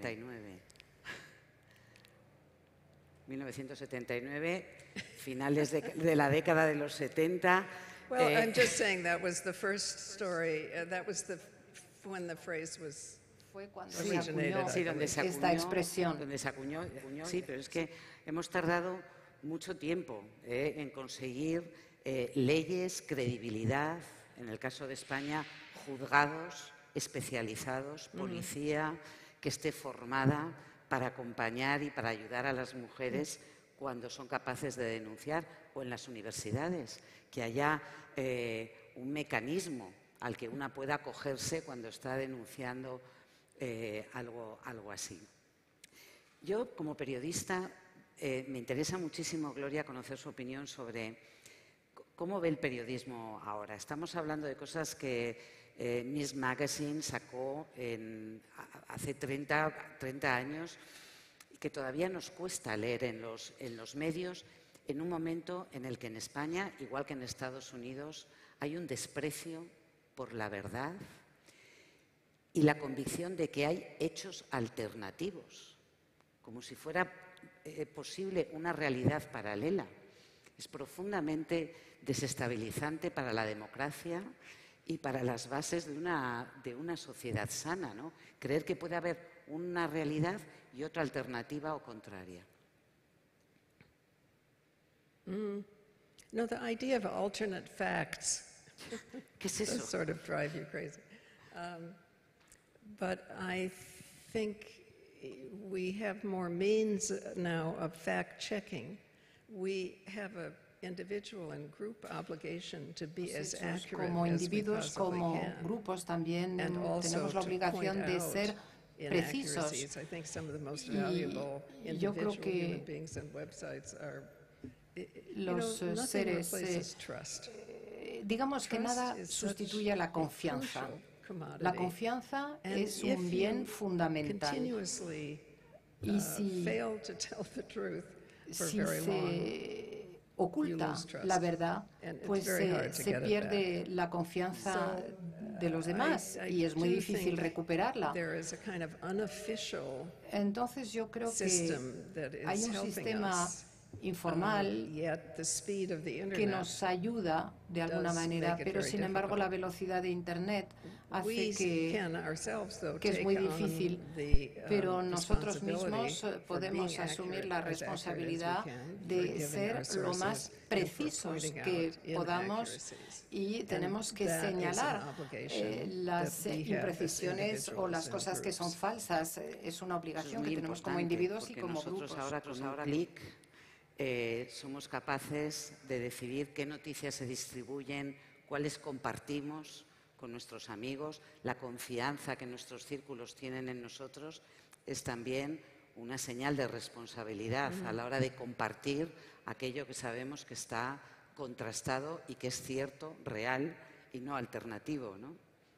mil novecientos setenta y nueve, finales de, de la década de los setenta. Well, eh, I'm just saying that was the first story. Uh, that was the when the phrase was Fue cuando Sí, se acuñó sí, donde se acuñó, esta expresión. Donde se acuñó, acuñó, sí, pero es que hemos tardado mucho tiempo eh, en conseguir eh, leyes, credibilidad, en el caso de España, juzgados especializados, policía que esté formada para acompañar y para ayudar a las mujeres cuando son capaces de denunciar, o en las universidades, que haya eh, un mecanismo al que una pueda acogerse cuando está denunciando eh, algo, algo así. Yo, como periodista, eh, me interesa muchísimo, Gloria, conocer su opinión sobre cómo ve el periodismo ahora. Estamos hablando de cosas que eh, Miss Magazine sacó en, hace treinta, treinta años y que todavía nos cuesta leer en los, en los medios, en un momento en el que en España, igual que en Estados Unidos, hay un desprecio por la verdad y la convicción de que hay hechos alternativos, como si fuera eh, posible una realidad paralela. Es profundamente desestabilizante para la democracia y para las bases de una, de una sociedad sana, ¿no? Creer que puede haber una realidad y otra alternativa o contraria. Mm. No, the idea of alternate facts ¿Qué es eso? sort of drive you crazy. Um, but I think we have more means now of fact-checking. We have a individual and group obligation to be as accurate como as we individuos, possibly como can. grupos también And also tenemos la to obligación point de out ser precisos. inaccuracies. I think some of the most Y valuable yo creo individual que human beings and websites are, you los know, nothing seres, replaces trust. digamos que nada sustituye a la confianza. La confianza es un bien fundamental. Y si, si se oculta la verdad, pues se, se pierde la confianza de los demás y es muy difícil recuperarla. Entonces yo creo que hay un sistema informal que nos ayuda de alguna manera, pero sin embargo la velocidad de Internet hace que, que es muy difícil, pero nosotros mismos podemos asumir la responsabilidad de ser lo más precisos que podamos y tenemos que señalar eh, las imprecisiones o las cosas que son falsas. Es una obligación que tenemos como individuos y como grupos. Ahora, con ahora clic eh, somos capaces de decidir qué noticias se distribuyen, cuáles compartimos con nuestros amigos. La confianza que nuestros círculos tienen en nosotros es también una señal de responsabilidad uh-huh. a la hora de compartir aquello que sabemos que está contrastado y que es cierto, real y no alternativo, ¿no?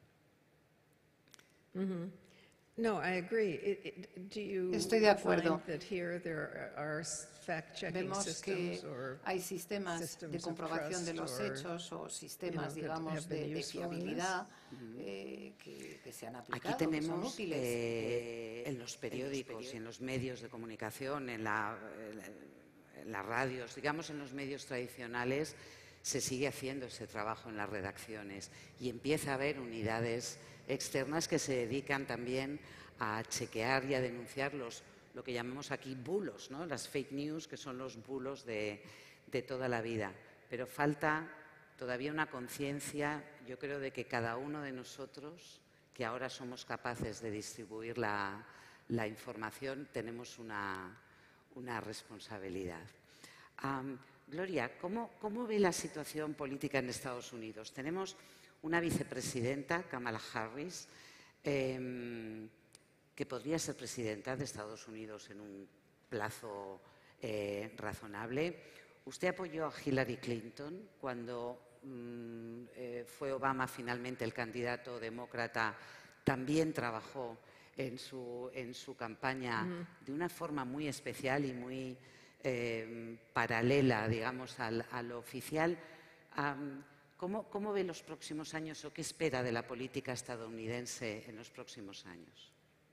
Uh-huh. No, I agree. It, it, do you Estoy de acuerdo. That here there are fact-checking Vemos systems que or hay sistemas de comprobación de los hechos o sistemas, you know, digamos, de, de fiabilidad eh, que, que se han aplicado. Aquí tenemos son útiles. Eh, en los periódicos y en los medios de comunicación, en, la, en las radios, digamos en los medios tradicionales, se sigue haciendo ese trabajo en las redacciones y empieza a haber unidades externas que se dedican también a chequear y a denunciar los, lo que llamamos aquí bulos, ¿no? Las fake news, que son los bulos de, de toda la vida. Pero falta todavía una conciencia, yo creo, de que cada uno de nosotros, que ahora somos capaces de distribuir la, la información, tenemos una, una responsabilidad. Um, Gloria, ¿cómo, ¿cómo ve la situación política en Estados Unidos? Tenemos una vicepresidenta, Kamala Harris, eh, que podría ser presidenta de Estados Unidos en un plazo eh, razonable. Usted apoyó a Hillary Clinton cuando mm, eh, fue Obama finalmente el candidato demócrata. También trabajó en su, en su campaña mm. de una forma muy especial y muy eh, paralela, digamos, al, a lo oficial. Um, ¿Cómo, ¿Cómo ve los próximos años o qué espera de la política estadounidense en los próximos años?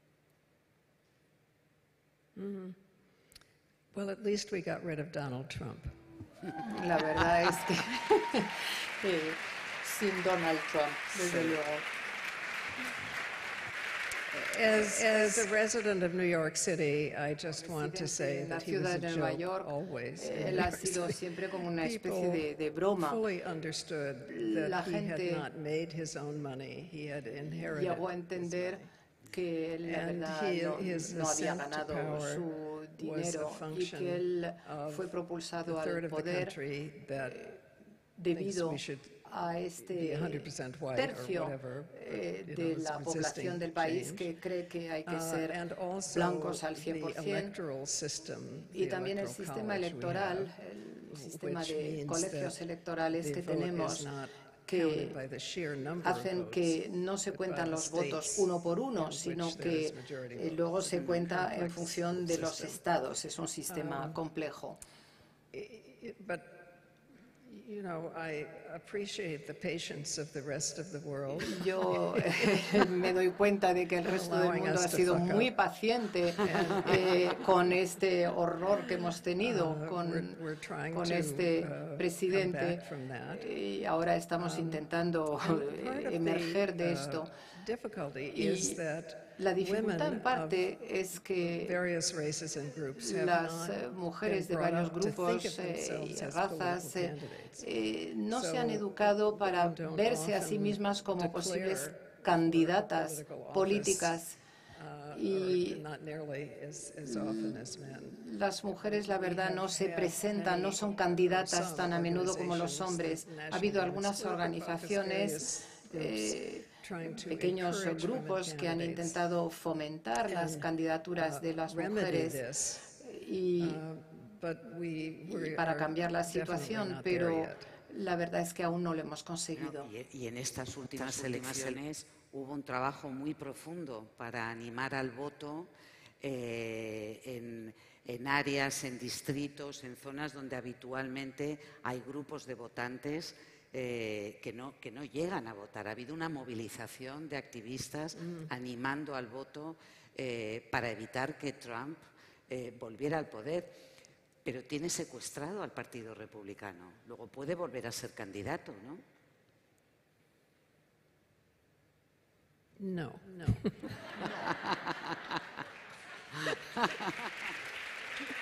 Mm-hmm. Well, at least we got rid of Donald Trump. La verdad es que eh, sin Donald Trump, desde sí. luego. As, as a resident of New York City, I just want to say that he was a joke York, always. Él ha sido siempre como una especie de, de broma. Fully understood that La he gente had not made his own money. He had inherited llegó a entender que él la verdad he, no, no había ganado su dinero y que él fue propulsado al poder debido a este tercio eh, de la población del país que cree que hay que ser blancos al cien por ciento, y también el sistema electoral, el sistema de colegios electorales que tenemos, que hacen que no se cuentan los votos uno por uno, sino que eh, luego se cuenta en función de los estados. Es un sistema complejo. You know, I appreciate the patience of the rest of the world. Yo eh, me doy cuenta de que el resto del mundo ha sido muy paciente eh, con este horror que hemos tenido con, con este presidente, y ahora estamos intentando emerger de esto. Y la dificultad en parte es que las eh, mujeres de varios grupos eh, y razas eh, eh, no se han educado para verse a sí mismas como posibles candidatas políticas. Y las mujeres, la verdad, no se presentan, no son candidatas tan a menudo como los hombres. Ha habido algunas organizaciones, eh, pequeños grupos que han intentado fomentar las candidaturas de las mujeres y, y para cambiar la situación, pero la verdad es que aún no lo hemos conseguido. No, y, y en estas últimas estas elecciones hubo un trabajo muy profundo para animar al voto eh, en, en áreas, en distritos, en zonas donde habitualmente hay grupos de votantes Eh, que, no, que no llegan a votar. Ha habido una movilización de activistas mm. animando al voto eh, para evitar que Trump eh, volviera al poder, pero tiene secuestrado al Partido Republicano. Luego puede volver a ser candidato, ¿no? No, no.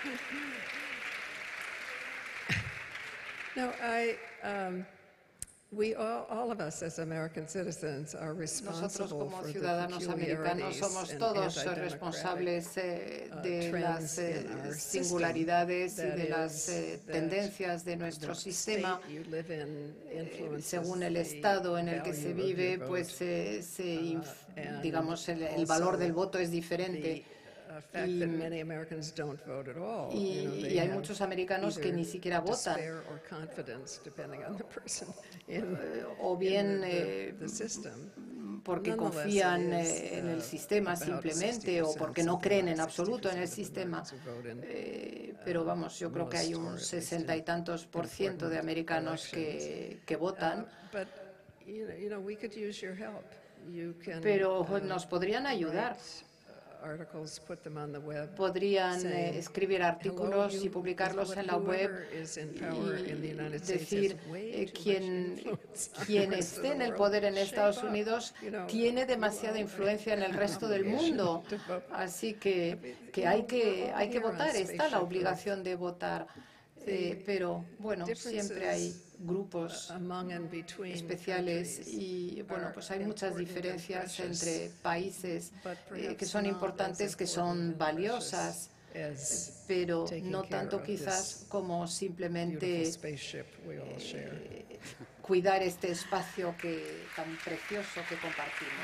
No, I... Um, We all, all of us as American citizens are responsible Nosotros como for ciudadanos the americanos somos todos responsables eh, de las eh, singularidades y de las eh, tendencias de nuestro sistema. Eh, según el estado en el que se vive, pues eh, se, digamos, el, el valor del voto es diferente. Y, y, y hay muchos americanos que ni siquiera votan, o bien eh, porque confían eh, en el sistema simplemente, o porque no creen en absoluto en el sistema. Eh, pero vamos, yo creo que hay un sesenta y tantos por ciento de americanos que, que votan. Pero nos podrían ayudar. Podrían eh, escribir artículos y publicarlos en la web y decir eh, quien, quien esté en el poder en Estados Unidos tiene demasiada influencia en el resto del mundo. Así que, que, hay, que hay que votar, está la obligación de votar. Eh, pero bueno, siempre hay grupos especiales y bueno, pues hay muchas diferencias entre países eh, que son importantes, que son valiosas, pero no tanto quizás como simplemente eh, cuidar este espacio que, tan precioso que compartimos.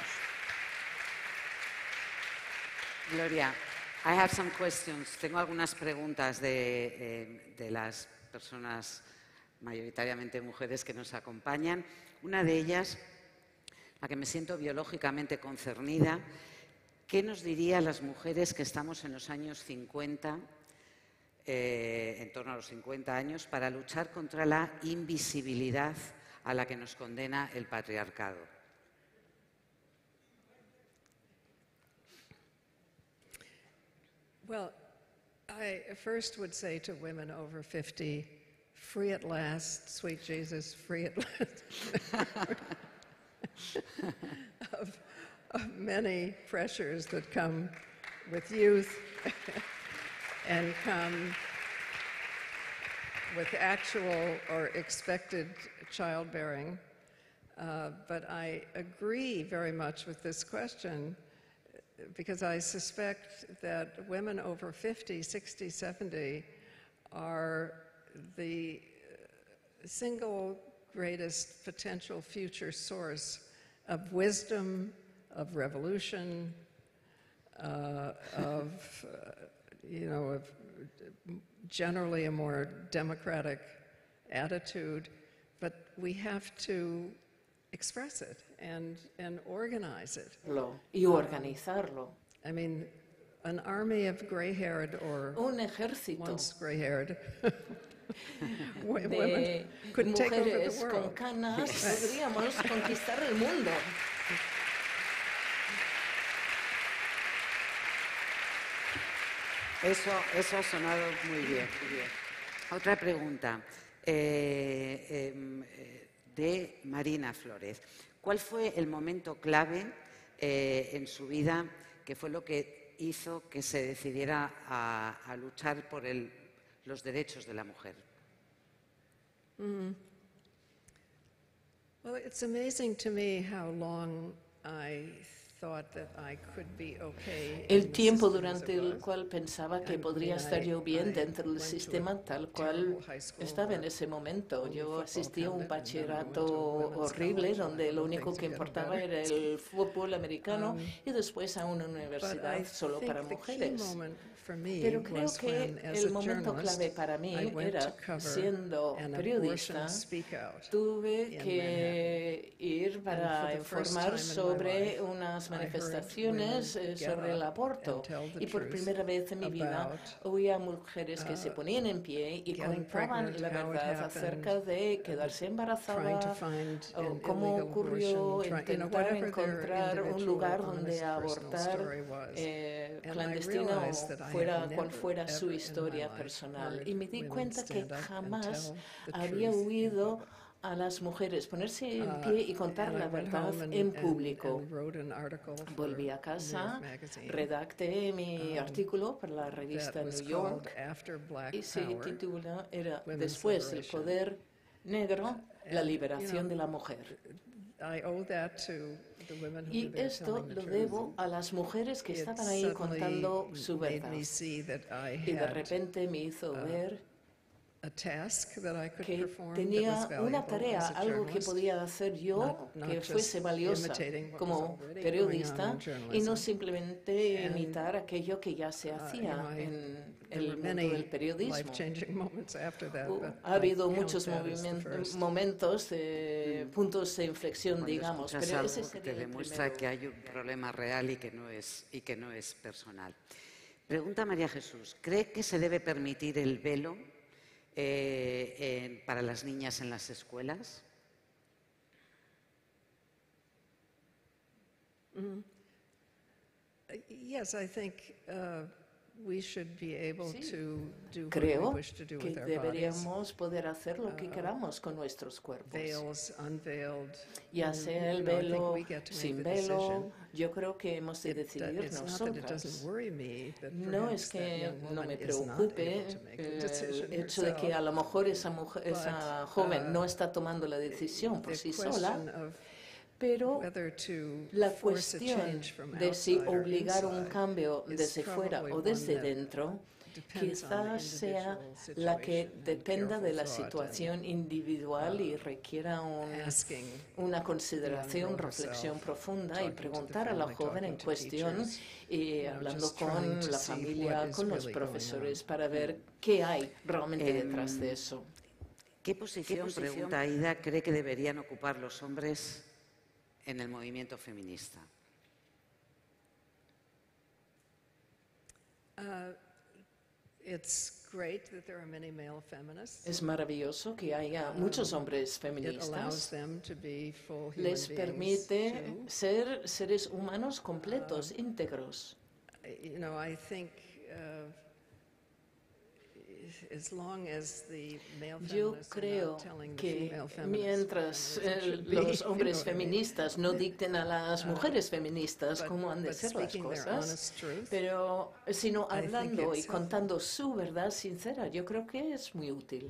Gloria, I have some questions. Tengo algunas preguntas de, eh, de las personas mayoritariamente mujeres que nos acompañan. Una de ellas, la que me siento biológicamente concernida, ¿qué nos diría a las mujeres que estamos en los años cincuenta, eh, en torno a los cincuenta años, para luchar contra la invisibilidad a la que nos condena el patriarcado? Well, I first would say to women over fifty, free at last, sweet Jesus, free at last, of, of many pressures that come with youth and come with actual or expected childbearing. Uh, but I agree very much with this question, because I suspect that women over fifty, sixty, seventy are the single greatest potential future source of wisdom, of revolution, uh, of, uh, you know, of generally a more democratic attitude, but we have to express it and, and organize it. Lo, y organizarlo. I mean, an army of gray-haired or Un ejército once gray-haired de mujeres con canas podríamos conquistar el mundo. Eso, eso ha sonado muy bien. Muy bien. Otra pregunta eh, eh, de Marina Flores. ¿Cuál fue el momento clave eh, en su vida que fue lo que hizo que se decidiera a, a luchar por el, los derechos de la mujer? Mm. Well, it's amazing to me how long I thought that I could be okay. El tiempo durante el cual pensaba que podría estar yo bien dentro del sistema tal cual estaba en ese momento. Yo asistí a un bachillerato horrible donde lo único que importaba era el fútbol americano y después a una universidad solo para mujeres. Pero creo que el momento clave para mí era, siendo periodista, tuve que ir para informar sobre unas manifestaciones sobre el aborto. Y por primera vez en mi vida oí a mujeres que se ponían en pie y contaban la verdad acerca de quedarse embarazada, o cómo ocurrió, intentar encontrar un lugar donde abortar eh, clandestino, fuera cual fuera su historia personal. Y me di cuenta que jamás había oído a las mujeres ponerse en pie y contar la verdad en público. Volví a casa, redacté mi artículo para la revista New York y se titula era Después del poder negro, la liberación de la mujer. Y esto lo debo a las mujeres que estaban ahí contando su verdad. Y de repente me hizo ver que tenía una tarea, algo que podía hacer yo que fuese valiosa como periodista y no simplemente imitar aquello que ya se hacía en el mundo del periodismo. Uh, ha habido muchos momentos, de puntos de inflexión, digamos, pero ese algo que te demuestra que hay un problema real y que no es, y que no es personal. Pregunta María Jesús, ¿cree que se debe permitir el velo Eh, eh, para las niñas en las escuelas? Mm-hmm. Yes, I think uh, we should be able sí. to do Creo what we wish to do que with our deberíamos bodies. poder hacer lo que queramos con nuestros cuerpos. Veils, unveiled, ya sea el velo, sin velo, yo creo que hemos de decidir nosotras. No es que no me preocupe el hecho de que a lo mejor esa, mujer, esa joven no está tomando la decisión por sí sola, pero la cuestión de si obligar un cambio desde fuera o desde dentro quizás sea la que dependa de la situación individual y requiera un, una consideración, reflexión profunda y preguntar a la joven en cuestión y hablando con la familia, con los profesores para ver qué hay realmente detrás de eso. ¿Qué posición, pregunta Aida, cree que deberían ocupar los hombres en el movimiento feminista? Uh, It's great that there are many male feminists. Es maravilloso que haya muchos hombres feministas. Les permite ser seres humanos completos, uh, íntegros. You know, I think uh, as long as the male Yo creo que mientras eh, los hombres feministas no dicten a las mujeres feministas cómo han de ser las cosas, pero sino hablando y contando su verdad sincera, yo creo que es muy útil.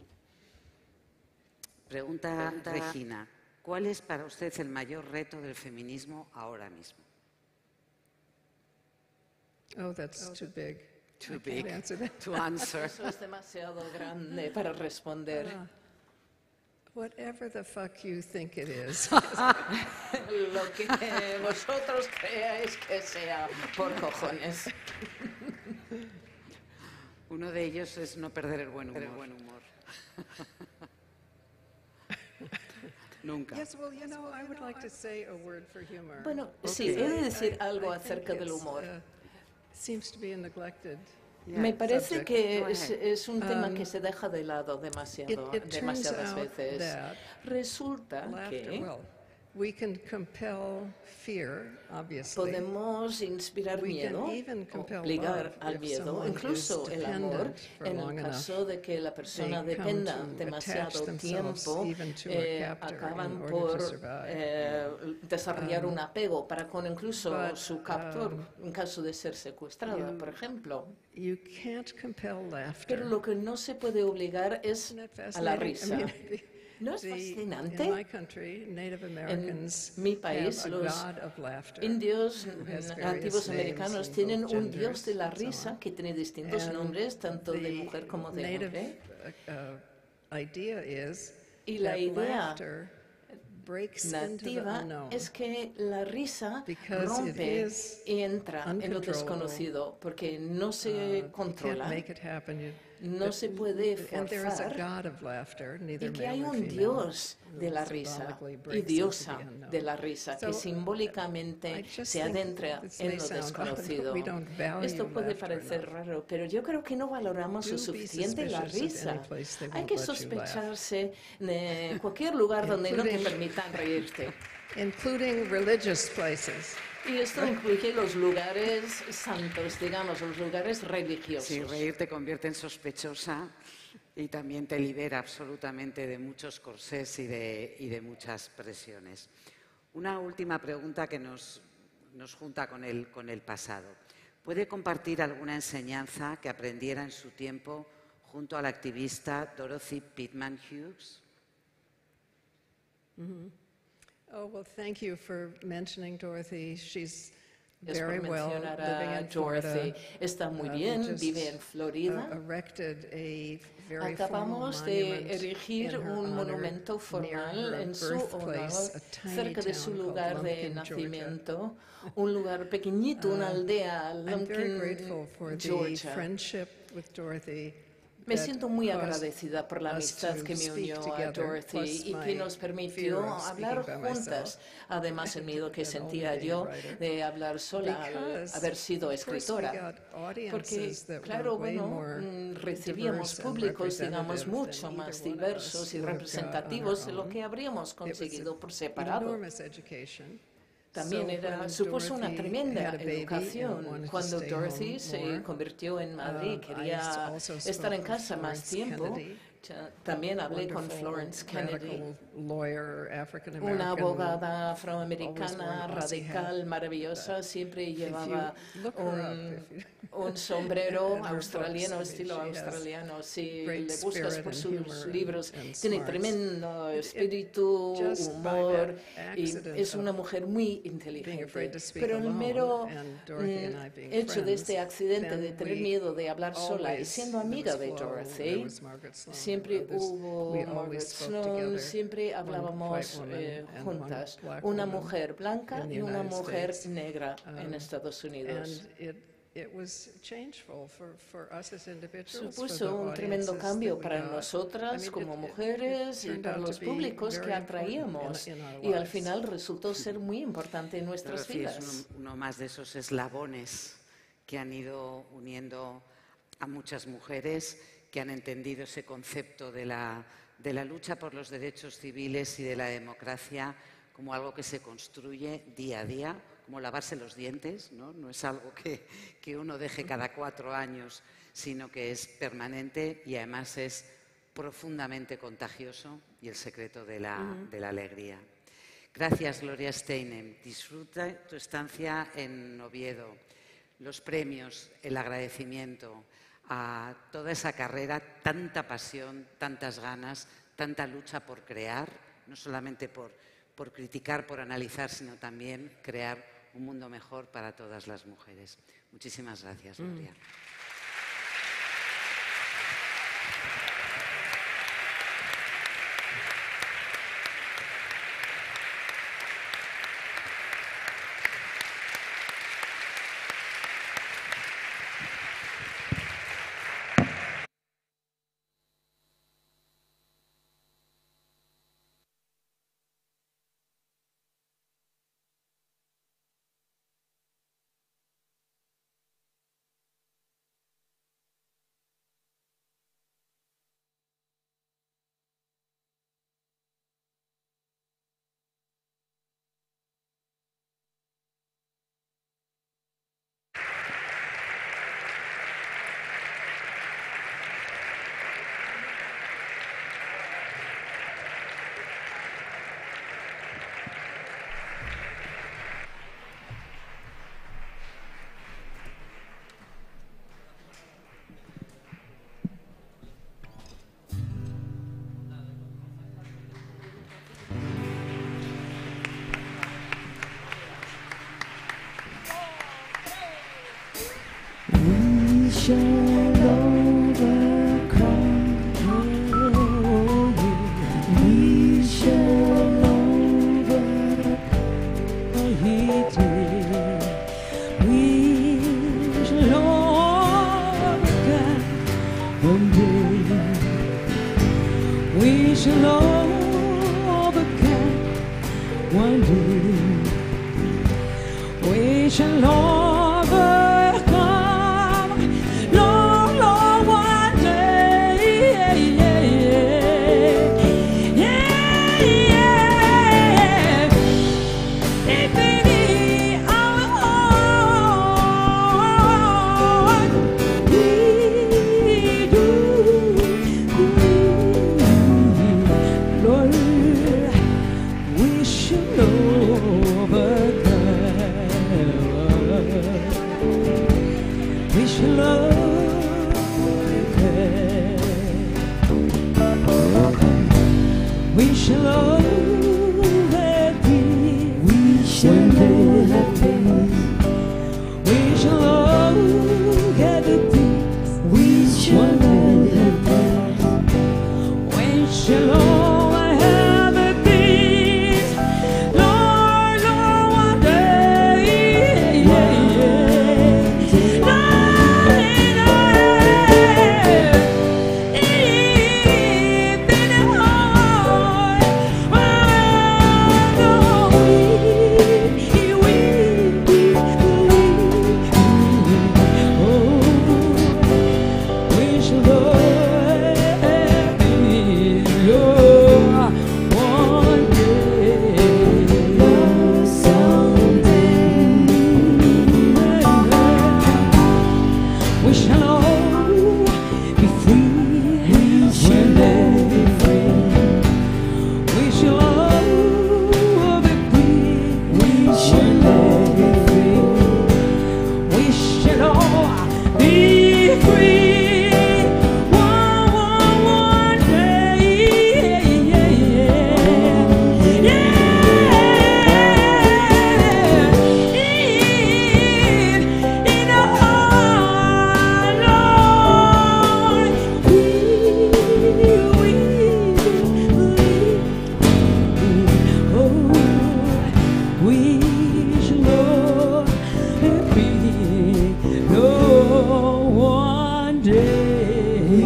Pregunta Regina, ¿cuál es para usted el mayor reto del feminismo ahora mismo? Oh, that's too big. Too big to answer. Eso es demasiado grande para responder. Uh, whatever the fuck you think it is. Lo que vosotros creáis que sea, por cojones. Uno de ellos es no perder el buen humor. El buen humor. Nunca. Yes, well, you know, I would like to say a word for humor. Bueno, sí, he de decir algo acerca del humor. Me parece que es, es un tema que se deja de lado demasiado, demasiadas veces. Resulta que podemos inspirar miedo, obligar al miedo, incluso el amor, en el caso de que la persona dependa demasiado tiempo, eh, acaban por eh, desarrollar un apego para con incluso su captor, en caso de ser secuestrada, por ejemplo. Pero lo que no se puede obligar es a la risa. ¿No es fascinante? En mi país, los indios nativos americanos tienen un dios de la risa que tiene distintos nombres, tanto de mujer como de hombre. Y la idea nativa es que la risa rompe y entra en lo desconocido, porque no se controla. No se puede forzar, y que hay un dios de la risa y diosa de la risa que simbólicamente se adentra en lo desconocido. Esto puede parecer raro, pero yo creo que no valoramos lo suficiente la risa. Hay que sospecharse de cualquier lugar donde no te permitan reírte. Including religious places. Y esto incluye los lugares santos, digamos, los lugares religiosos. Sí, reír te convierte en sospechosa y también te libera absolutamente de muchos corsés y de, y de muchas presiones. Una última pregunta que nos, nos junta con el, con el pasado. ¿Puede compartir alguna enseñanza que aprendiera en su tiempo junto a la activista Dorothy Pitman Hughes? Mm-hmm. Oh, well, thank you for mentioning Dorothy. She's Es very por well mencionar living a in Dorothy. Florida. Está muy Uh, we bien, just, vive en Florida. Uh, erected a very Acabamos formal de monument erigir in her un honor monumento formal near her en su birthplace, honor, a tiny cerca de su town lugar called de Lumpkin, nacimiento, un lugar pequeñito, una aldea, I'm very Lumpkin, grateful for the Georgia. friendship with Dorothy. Me siento muy agradecida por la amistad que me unió a Dorothy y que nos permitió hablar juntas. Además, el miedo que sentía yo de hablar sola al haber sido escritora. Porque, claro, bueno, recibíamos públicos, digamos, mucho más diversos y representativos de lo que habríamos conseguido por separado. También era, supuso una tremenda educación. Cuando Dorothy se convirtió en madre y quería estar en casa más tiempo, también hablé con Florence Kennedy, una abogada afroamericana radical, maravillosa, siempre llevaba un, un sombrero australiano, estilo australiano. Si le buscas por sus libros, tiene tremendo espíritu, humor, y es una mujer muy inteligente. Pero el mero mm, hecho de este accidente, de tener miedo de hablar sola y siendo amiga de Dorothy, siempre hubo Margaret Sloan, siempre hablábamos eh, juntas, una mujer blanca y una mujer negra en Estados Unidos. Supuso un tremendo cambio para nosotras como mujeres y para los públicos que atraíamos, y al final resultó ser muy importante en nuestras vidas. Es uno, uno más de esos eslabones que han ido uniendo a muchas mujeres que han entendido ese concepto de la, de la lucha por los derechos civiles y de la democracia como algo que se construye día a día, como lavarse los dientes, ¿no? No es algo que, que uno deje cada cuatro años, sino que es permanente y además es profundamente contagioso y el secreto de la, uh-huh. de la alegría. Gracias, Gloria Steinem. Disfruta tu estancia en Oviedo, los premios, el agradecimiento a toda esa carrera, tanta pasión, tantas ganas, tanta lucha por crear, no solamente por, por criticar, por analizar, sino también crear un mundo mejor para todas las mujeres. Muchísimas gracias, Gloria. Mm. We shall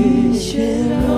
creation